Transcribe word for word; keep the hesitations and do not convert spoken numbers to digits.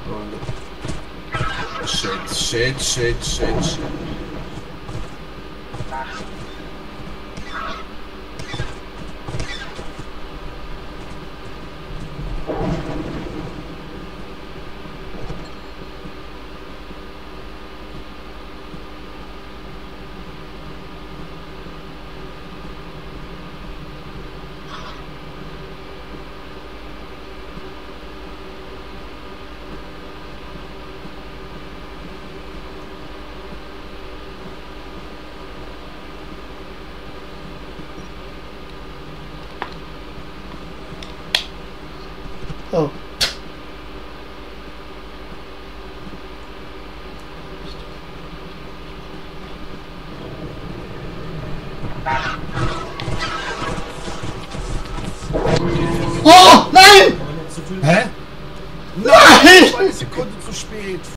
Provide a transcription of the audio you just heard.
Shit, shit, shit, shit, shit. Oh. Oh, nein! Hä? Nein! Zwei Sekunden zu spät.